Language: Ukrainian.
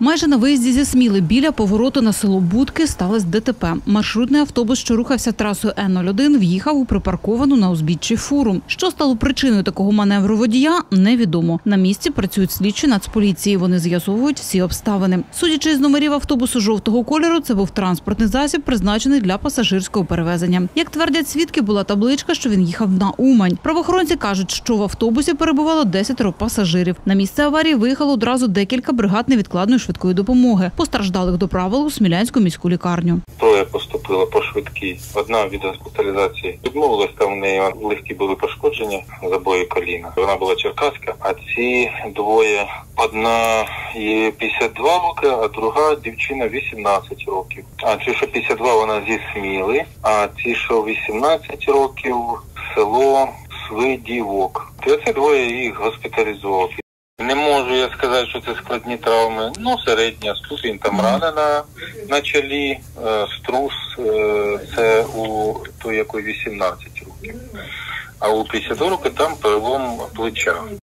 Майже на виїзді зі Сміли біля повороту на село Будки сталося ДТП. Маршрутний автобус, що рухався трасою Н-01, в'їхав у припарковану на узбіччі фуру. Що стало причиною такого маневру водія, невідомо. На місці працюють слідчі Нацполіції. Вони з'ясовують всі обставини. Судячи з номерів автобусу жовтого кольору, це був транспортний засіб, призначений для пасажирського перевезення. Як твердять свідки, була табличка, що він їхав на Умань. Правоохоронці кажуть, що в автобусі перебувало 10 пасажирів. На місце аварії виїхало одразу декілька бригад невідкладної швидкої допомоги. Постраждалих доправили у Смілянську міську лікарню. Троє поступило по швидкій. Одна від госпіталізації відмовилась, там в неї легкі були пошкодження, забої коліна. Вона була черкаська, а ці двоє, одна їй 52 роки, а друга дівчина 18 років. А ці, що 52, вона зі Сміли, а ці, що 18 років, село Свидівок. Ці двоє їх госпіталізували. Не можу я сказати, що це складні травми. Середня ступінь, там рана на чолі, струс, це у той, якої 18 років. А у 52 роки там перелом плеча.